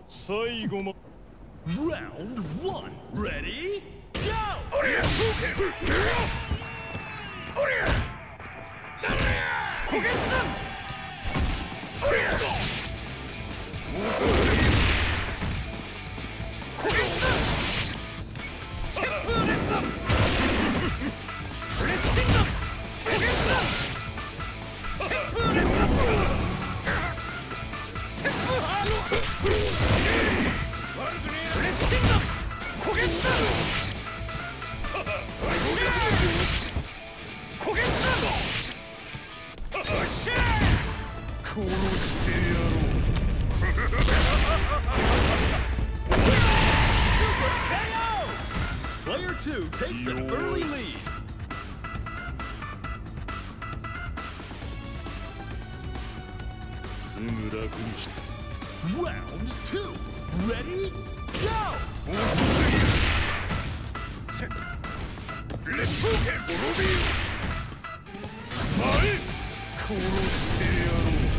最後ま Round 1 Ready Go! 殺してやろう Super KO! Player 2 takes an early lead. Round 2 Ready Go! Let's go! 殺してやろう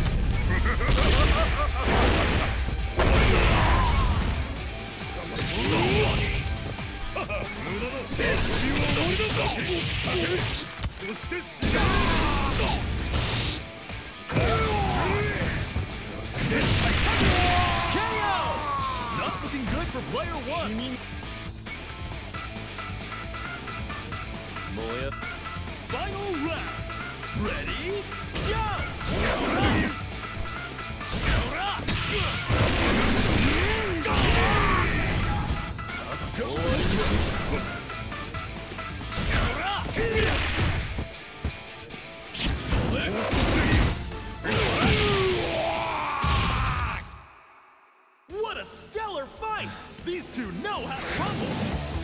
Not looking good for player 1. Final round. Ready? Go! What a stellar fight! These two know how to rumble!